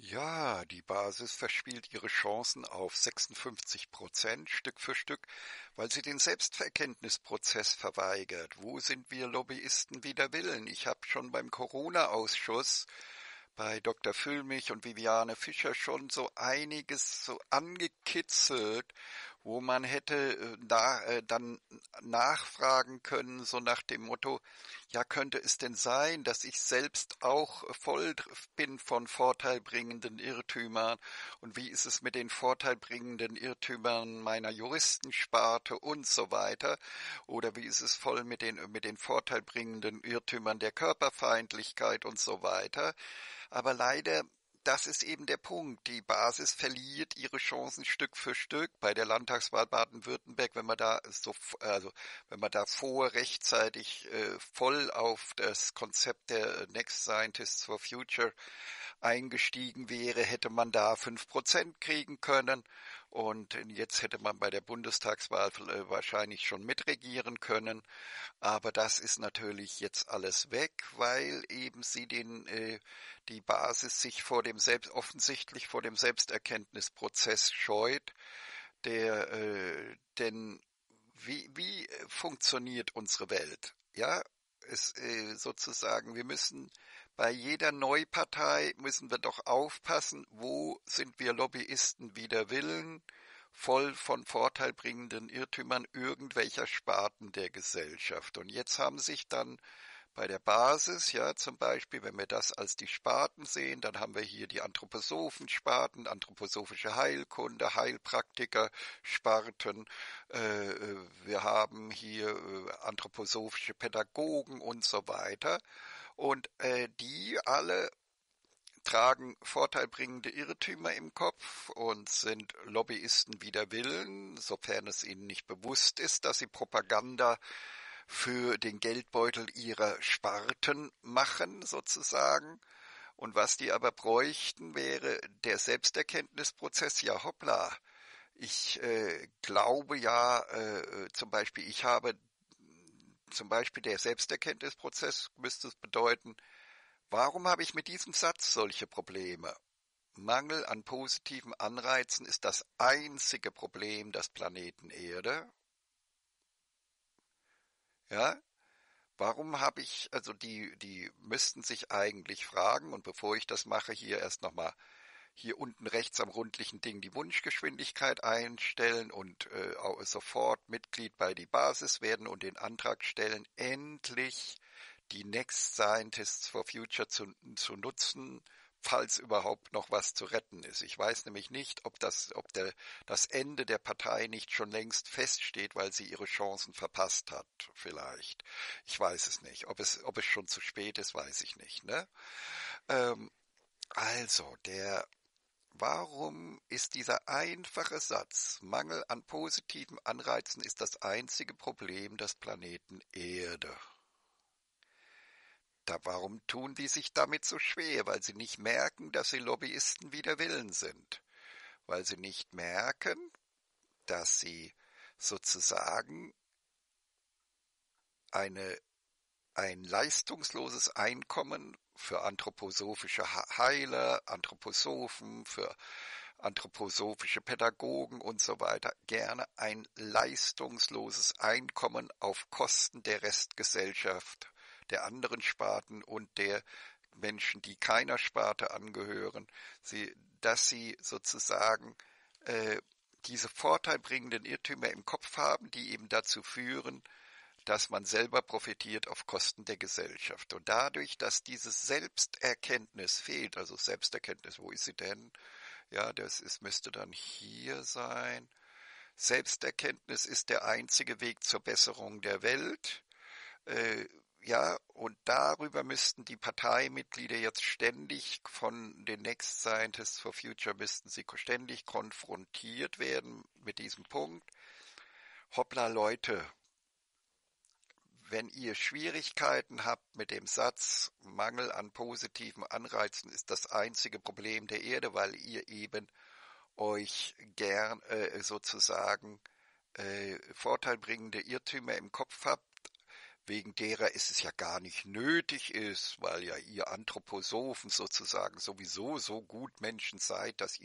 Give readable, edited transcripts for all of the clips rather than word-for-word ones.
Ja, die Basis verspielt ihre Chancen auf 56% Stück für Stück, weil sie den Selbsterkenntnisprozess verweigert. Wo sind wir Lobbyisten wider Willen? Ich habe schon beim Corona-Ausschuss bei Dr. Füllmich und Viviane Fischer schon so einiges so angekitzelt, wo man hätte dann nachfragen können, so nach dem Motto, ja, könnte es denn sein, dass ich selbst auch voll bin von vorteilbringenden Irrtümern und wie ist es mit den vorteilbringenden Irrtümern meiner Juristensparte und so weiter oder wie ist es voll mit den vorteilbringenden Irrtümern der Körperfeindlichkeit und so weiter. Aber leider, das ist eben der Punkt. Die Basis verliert ihre Chancen Stück für Stück. Bei der Landtagswahl Baden-Württemberg, wenn man da rechtzeitig voll auf das Konzept der Next Scientists for Future eingestiegen wäre, hätte man da 5% kriegen können. Und jetzt hätte man bei der Bundestagswahl wahrscheinlich schon mitregieren können. Aber das ist natürlich jetzt alles weg, weil eben die Basis sich offensichtlich vor dem Selbsterkenntnisprozess scheut, denn wie funktioniert unsere Welt? Ja, sozusagen, wir müssen bei jeder Neupartei müssen wir doch aufpassen, wo sind wir Lobbyisten wider Willen, voll von vorteilbringenden Irrtümern irgendwelcher Sparten der Gesellschaft. Und jetzt haben sich dann bei der Basis, ja, zum Beispiel, wenn wir das als die Sparten sehen, dann haben wir hier die Anthroposophensparten, anthroposophische Heilkunde, Heilpraktiker, Sparten, wir haben hier anthroposophische Pädagogen und so weiter. Und die alle tragen vorteilbringende Irrtümer im Kopf und sind Lobbyisten wider Willen, sofern es ihnen nicht bewusst ist, dass sie Propaganda für den Geldbeutel ihrer Sparten machen, sozusagen. Und was die aber bräuchten, wäre der Selbsterkenntnisprozess. Ja, hoppla. Ich glaube ja, zum Beispiel, ich habe zum Beispiel der Selbsterkenntnisprozess müsste es bedeuten, warum habe ich mit diesem Satz solche Probleme? Mangel an positiven Anreizen ist das einzige Problem des Planeten Erde. Ja, warum habe ich, also die müssten sich eigentlich fragen, und bevor ich das mache, hier erst nochmal hier unten rechts am rundlichen Ding die Wunschgeschwindigkeit einstellen und sofort Mitglied bei die Basis werden und den Antrag stellen, endlich die Next Scientists for Future zu nutzen, falls überhaupt noch was zu retten ist. Ich weiß nämlich nicht, das Ende der Partei nicht schon längst feststeht, weil sie ihre Chancen verpasst hat, vielleicht. Ich weiß es nicht. Ob es schon zu spät ist, weiß ich nicht, ne? Ähm, also, warum ist dieser einfache Satz, Mangel an positiven Anreizen ist das einzige Problem des Planeten Erde? Warum tun die sich damit so schwer? Weil sie nicht merken, dass sie Lobbyisten wider Willen sind. Weil sie nicht merken, dass sie sozusagen eine, ein leistungsloses Einkommen für anthroposophische Heiler, Anthroposophen, für anthroposophische Pädagogen und so weiter gerne ein leistungsloses Einkommen auf Kosten der Restgesellschaft, der anderen Sparten und der Menschen, die keiner Sparte angehören, dass sie sozusagen äh, diese vorteilbringenden Irrtümer im Kopf haben, die eben dazu führen, dass man selber profitiert auf Kosten der Gesellschaft. Und dadurch, dass diese Selbsterkenntnis fehlt, also Selbsterkenntnis, wo ist sie denn? Ja, müsste dann hier sein. Selbsterkenntnis ist der einzige Weg zur Besserung der Welt. Äh, ja, und darüber müssten die Parteimitglieder jetzt ständig von den Next Scientists for Future müssten sie ständig konfrontiert werden mit diesem Punkt. Hoppla Leute, wenn ihr Schwierigkeiten habt mit dem Satz, Mangel an positiven Anreizen ist das einzige Problem der Erde, weil ihr eben euch gern sozusagen vorteilbringende Irrtümer im Kopf habt, wegen derer es ja gar nicht nötig ist, weil ja ihr Anthroposophen sozusagen sowieso so gut Menschen seid, dass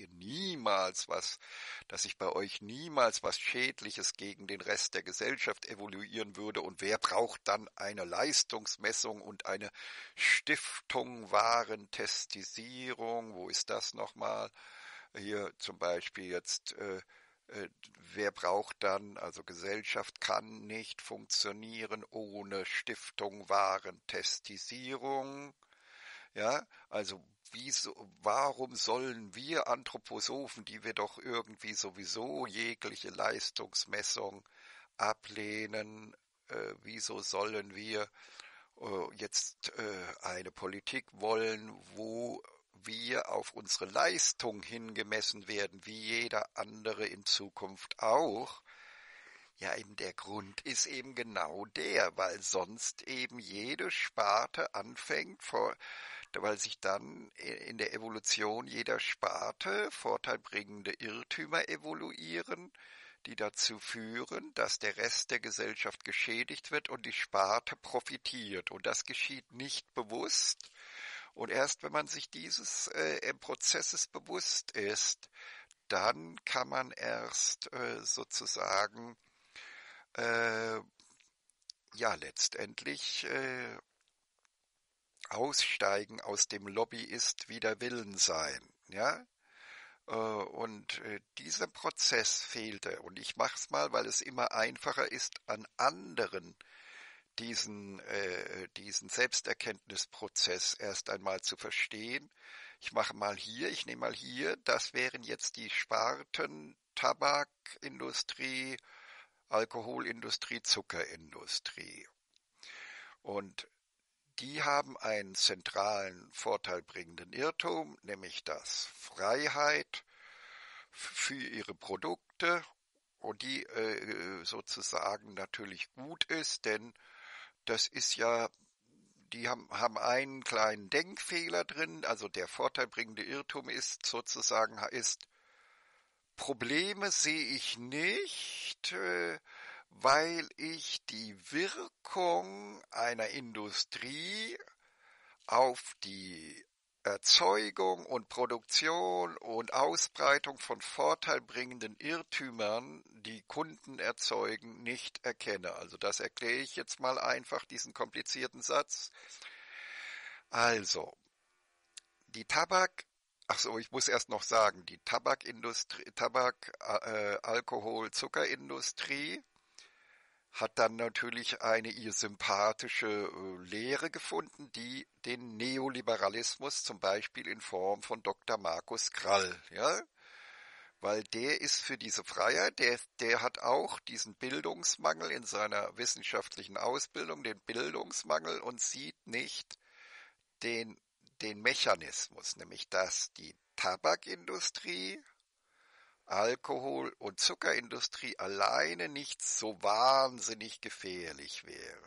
sich bei euch niemals was Schädliches gegen den Rest der Gesellschaft evaluieren würde. Und wer braucht dann eine Leistungsmessung und eine Stiftung Warentestisierung? Wo ist das nochmal? Hier zum Beispiel jetzt, wer braucht dann, also Gesellschaft kann nicht funktionieren ohne Stiftung Warentestisierung. Ja, also warum sollen wir Anthroposophen, die wir doch irgendwie sowieso jegliche Leistungsmessung ablehnen, wieso sollen wir jetzt eine Politik wollen, wo wir auf unsere Leistung hingemessen werden, wie jeder andere in Zukunft auch? Ja, eben der Grund ist eben genau der, weil sonst eben jede Sparte anfängt, weil sich dann in der Evolution jeder Sparte vorteilbringende Irrtümer evoluieren, die dazu führen, dass der Rest der Gesellschaft geschädigt wird und die Sparte profitiert. Und das geschieht nicht bewusst. Und erst wenn man sich dieses Prozesses bewusst ist, dann kann man erst sozusagen ja letztendlich aussteigen aus dem Lobbyist wider Willen sein, ja. Und dieser Prozess fehlte. Und ich mache es mal, weil es immer einfacher ist, an anderen diesen Selbsterkenntnisprozess erst einmal zu verstehen. Ich nehme mal hier, das wären jetzt die Sparten Tabakindustrie, Alkoholindustrie, Zuckerindustrie. Und die haben einen zentralen vorteilbringenden Irrtum, nämlich dass Freiheit für ihre Produkte und die sozusagen natürlich gut ist, denn das ist ja, die haben einen kleinen Denkfehler drin, also der vorteilbringende Irrtum ist sozusagen, Probleme sehe ich nicht, weil ich die Wirkung einer Industrie auf die Erzeugung und Produktion und Ausbreitung von vorteilbringenden Irrtümern, die Kunden erzeugen, nicht erkenne. Also das erkläre ich jetzt mal einfach, diesen komplizierten Satz. Also, die ich muss erst noch sagen, die Alkohol, Zuckerindustrie hat dann natürlich eine ihr sympathische Lehre gefunden, die den Neoliberalismus zum Beispiel in Form von Dr. Markus Krall, ja, weil der ist für diese Freiheit, der hat auch diesen Bildungsmangel in seiner wissenschaftlichen Ausbildung, den Bildungsmangel und sieht nicht den, den Mechanismus, nämlich dass die Tabakindustrie, Alkohol- und Zuckerindustrie alleine nicht so wahnsinnig gefährlich wäre.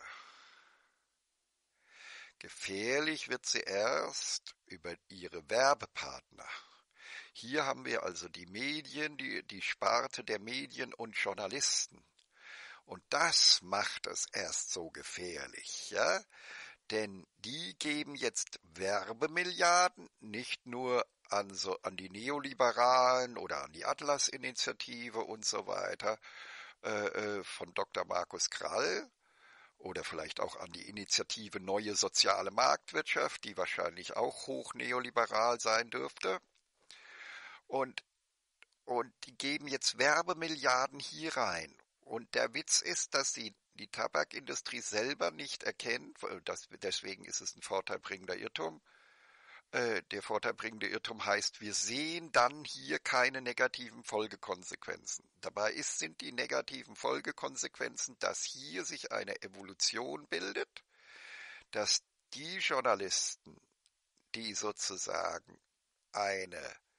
Gefährlich wird sie erst über ihre Werbepartner. Hier haben wir also die Medien, die Sparte der Medien und Journalisten. Und das macht es erst so gefährlich, ja? Denn die geben jetzt Werbemilliarden nicht nur an die Neoliberalen oder an die Atlas-Initiative und so weiter von Dr. Markus Krall oder vielleicht auch an die Initiative Neue Soziale Marktwirtschaft, die wahrscheinlich auch hoch neoliberal sein dürfte. Und die geben jetzt Werbemilliarden hier rein. Und der Witz ist, dass die Tabakindustrie selber nicht erkennt, deswegen ist es ein vorteilbringender Irrtum. Der vorteilbringende Irrtum heißt, wir sehen dann hier keine negativen Folgekonsequenzen. Dabei sind die negativen Folgekonsequenzen, dass hier sich eine Evolution bildet, dass die Journalisten, die sozusagen eine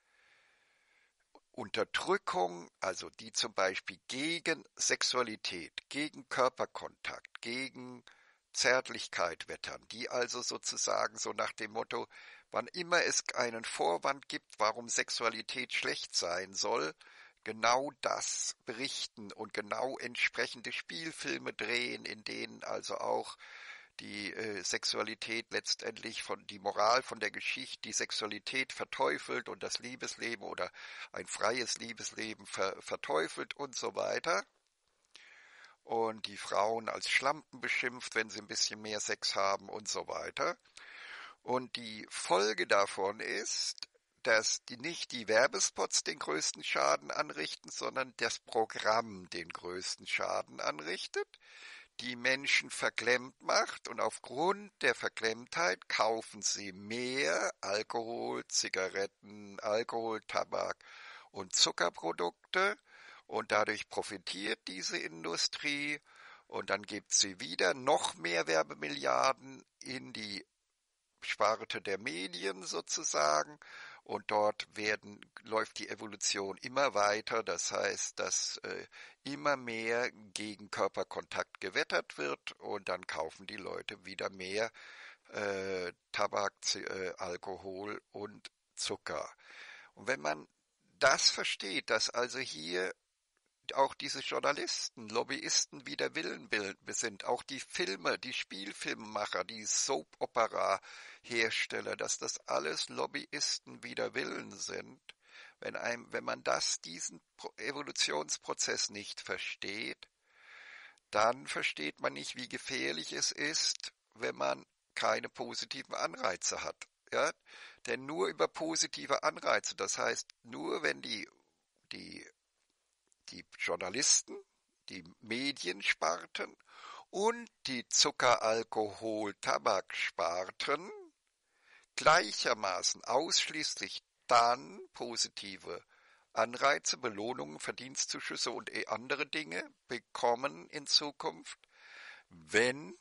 Unterdrückung, also die zum Beispiel gegen Sexualität, gegen Körperkontakt, gegen Zärtlichkeit wettern, die also sozusagen so nach dem Motto, wann immer es einen Vorwand gibt, warum Sexualität schlecht sein soll, genau das berichten und genau entsprechende Spielfilme drehen, in denen also auch die Sexualität letztendlich die Moral von der Geschichte, die Sexualität verteufelt und das Liebesleben oder ein freies Liebesleben verteufelt und so weiter. Und die Frauen als Schlampen beschimpft, wenn sie ein bisschen mehr Sex haben und so weiter. Und die Folge davon ist, dass nicht die Werbespots den größten Schaden anrichten, sondern das Programm den größten Schaden anrichtet, die Menschen verklemmt macht und aufgrund der Verklemmtheit kaufen sie mehr Alkohol, Zigaretten, Alkohol, Tabak und Zuckerprodukte und dadurch profitiert diese Industrie und dann gibt sie wieder noch mehr Werbemilliarden in die Sparte der Medien sozusagen und dort läuft die Evolution immer weiter, das heißt, dass immer mehr gegen Körperkontakt gewettert wird und dann kaufen die Leute wieder mehr Tabak, Alkohol und Zucker. Und wenn man das versteht, dass also hier auch diese Journalisten, Lobbyisten wider Willen sind, auch die Filme, die Spielfilmemacher, die Soap-Opera-Hersteller, dass das alles Lobbyisten wider Willen sind. Wenn man diesen Evolutionsprozess nicht versteht, dann versteht man nicht, wie gefährlich es ist, wenn man keine positiven Anreize hat. Ja? Denn nur über positive Anreize, das heißt, nur wenn die Journalisten, die Mediensparten und die Zucker-, Alkohol-, Tabaksparten gleichermaßen ausschließlich dann positive Anreize, Belohnungen, Verdienstzuschüsse und andere Dinge bekommen in Zukunft, wenn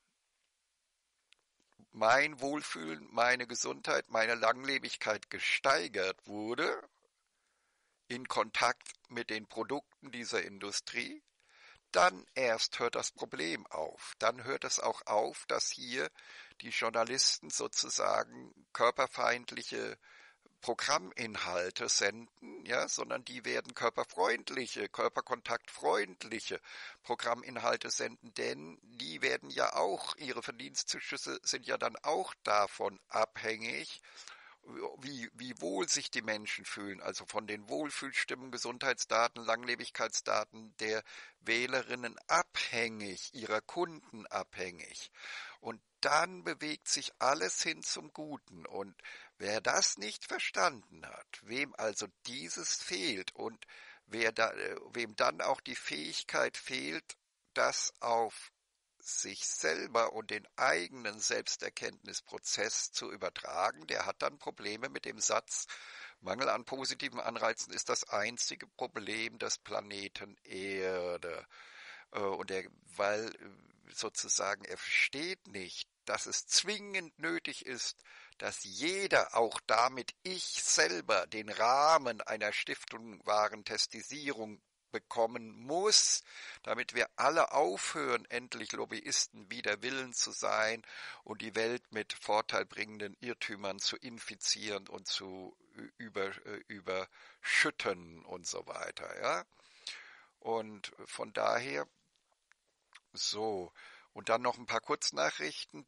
mein Wohlfühlen, meine Gesundheit, meine Langlebigkeit gesteigert wurde in Kontakt mit den Produkten dieser Industrie, dann erst hört das Problem auf. Dann hört es auch auf, dass hier die Journalisten sozusagen körperfeindliche Programminhalte senden, ja, sondern die werden körperfreundliche, körperkontaktfreundliche Programminhalte senden, denn die werden ja auch, ihre Verdienstzuschüsse sind ja dann auch davon abhängig, wie wohl sich die Menschen fühlen, also von den Wohlfühlstimmen, Gesundheitsdaten, Langlebigkeitsdaten der Wählerinnen abhängig, ihrer Kunden abhängig. Und dann bewegt sich alles hin zum Guten. Und wer das nicht verstanden hat, wem also dieses fehlt und wem dann auch die Fähigkeit fehlt, das auf sich selber und den eigenen Selbsterkenntnisprozess zu übertragen, der hat dann Probleme mit dem Satz, Mangel an positiven Anreizen ist das einzige Problem des Planeten Erde. Weil sozusagen er versteht nicht, dass es zwingend nötig ist, dass jeder, auch damit ich selber, den Rahmen einer stiftungswahren Testisierung bekommen muss, damit wir alle aufhören, endlich Lobbyisten wider Willen zu sein und die Welt mit vorteilbringenden Irrtümern zu infizieren und zu überschütten und so weiter, ja. Und von daher so, und dann noch ein paar Kurznachrichten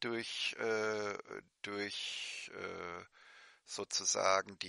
durch sozusagen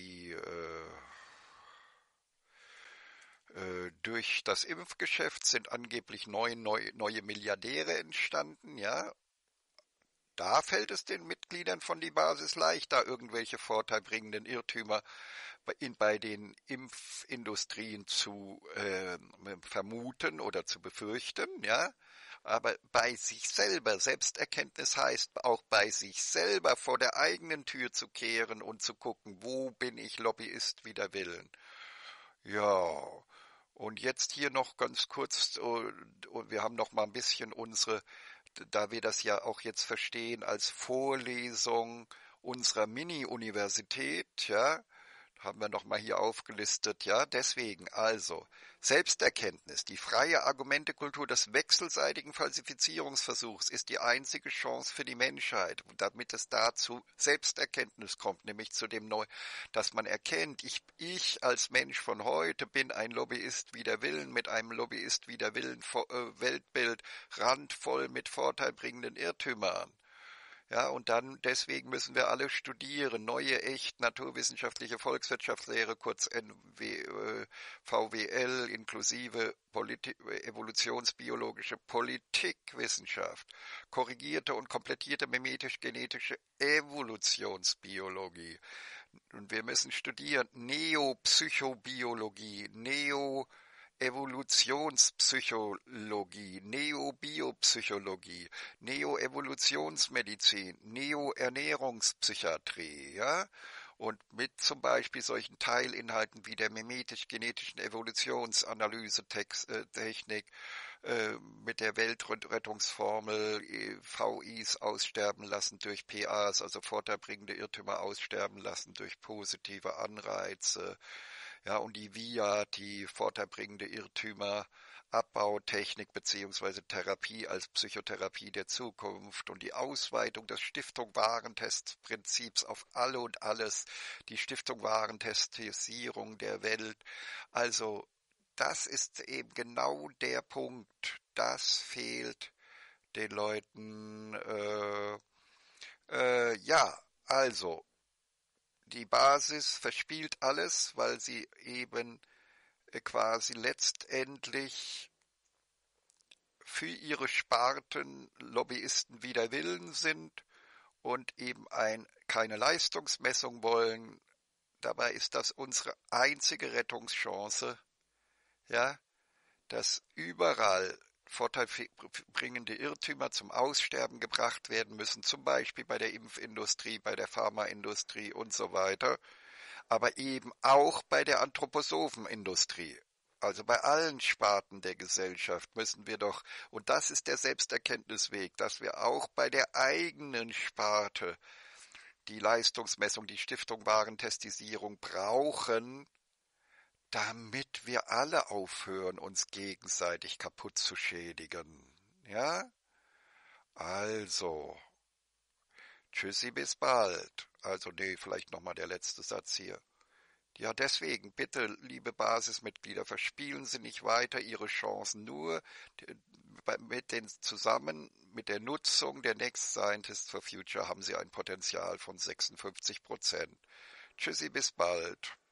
durch das Impfgeschäft sind angeblich neue Milliardäre entstanden, ja. Da fällt es den Mitgliedern von die Basis leicht, da irgendwelche vorteilbringenden Irrtümer bei den Impfindustrien zu vermuten oder zu befürchten, ja. Aber bei sich selber, Selbsterkenntnis heißt auch bei sich selber vor der eigenen Tür zu kehren und zu gucken, wo bin ich Lobbyist wider Willen. Ja, und jetzt hier noch ganz kurz, und wir haben noch mal ein bisschen da wir das ja auch jetzt verstehen als Vorlesung unserer Mini-Universität, ja, Haben wir nochmal hier aufgelistet, ja, deswegen also Selbsterkenntnis, die freie Argumentekultur des wechselseitigen Falsifizierungsversuchs ist die einzige Chance für die Menschheit, damit es dazu Selbsterkenntnis kommt, nämlich zu dem Neu, dass man erkennt, ich als Mensch von heute bin ein Lobbyist wider Willen mit einem Lobbyist wider Willen Weltbild randvoll mit vorteilbringenden Irrtümern. Ja, und dann deswegen müssen wir alle studieren, neue, echt naturwissenschaftliche Volkswirtschaftslehre, kurz VWL, inklusive evolutionsbiologische Politikwissenschaft, korrigierte und komplettierte mimetisch-genetische Evolutionsbiologie. Und wir müssen studieren Neopsychobiologie, Evolutionspsychologie, Neobiopsychologie, Neoevolutionsmedizin, Neoernährungspsychiatrie, ja? Und mit zum Beispiel solchen Teilinhalten wie der mimetisch-genetischen Evolutionsanalyse-Technik, mit der Weltrettungsformel VIs aussterben lassen durch PAs, also vorteilbringende Irrtümer aussterben lassen durch positive Anreize, ja, und die VIA, die vorteilbringende Irrtümer, Abbautechnik beziehungsweise Therapie als Psychotherapie der Zukunft und die Ausweitung des Stiftung-Warentest-Prinzips auf alle und alles, die Stiftung-Warentestisierung der Welt. Also das ist eben genau der Punkt, das fehlt den Leuten. Ja, also die Basis verspielt alles, weil sie eben quasi letztendlich für ihre Sparten Lobbyisten wider Willen sind und eben keine Leistungsmessung wollen. Dabei ist das unsere einzige Rettungschance, ja, dass überall vorteilbringende Irrtümer zum Aussterben gebracht werden müssen, zum Beispiel bei der Impfindustrie, bei der Pharmaindustrie und so weiter, aber eben auch bei der Anthroposophenindustrie. Also bei allen Sparten der Gesellschaft müssen wir doch, und das ist der Selbsterkenntnisweg, dass wir auch bei der eigenen Sparte die Leistungsmessung, die Stiftung Warentestisierung brauchen, damit wir alle aufhören, uns gegenseitig kaputt zu schädigen. Ja? Also, tschüssi, bis bald. Also, nee, vielleicht nochmal der letzte Satz hier. Ja, deswegen, bitte, liebe Basismitglieder, verspielen Sie nicht weiter Ihre Chancen. Nur mit der Nutzung der Next Scientists for Future haben Sie ein Potenzial von 56%. Tschüssi, bis bald.